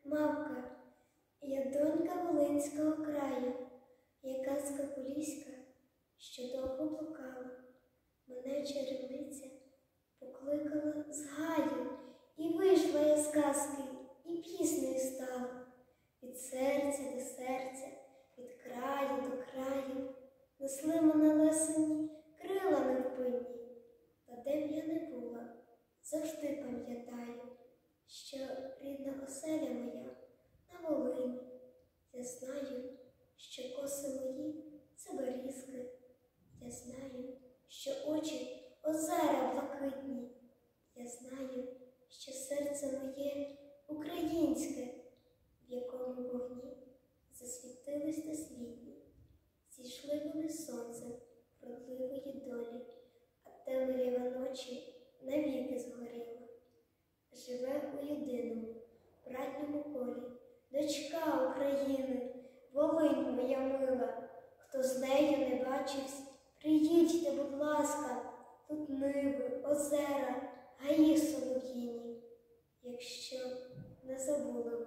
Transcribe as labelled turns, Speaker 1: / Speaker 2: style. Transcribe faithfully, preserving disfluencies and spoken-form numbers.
Speaker 1: мавка, я донька Волинського краю, я казка поліська, що довго блукала. Мене чарівниця покликала з гаю, і вийшла я з казки, і піснею стала. Від серця до серця, від краю до краю, несли мене лесені крила невпинні. Та де б я не була, завжди пам'ятаю, що рідна оселя моя на Волині. Я знаю, що коси мої – це берізки. Я знаю, що очі – озера блакитні. Я знаю, що серце моє – українське, в якому вогні засвітились дослідні. Зійшли вони сонцем вродливої долі, а темрява ночі навіки згоріла. Живе у єдиному братньому колі дочка України, Волинь моя мила. Хто з нею не бачивсь, приїдьте, будь ласка, тут ниви, озера, гаї солов'їні. Якщо не забули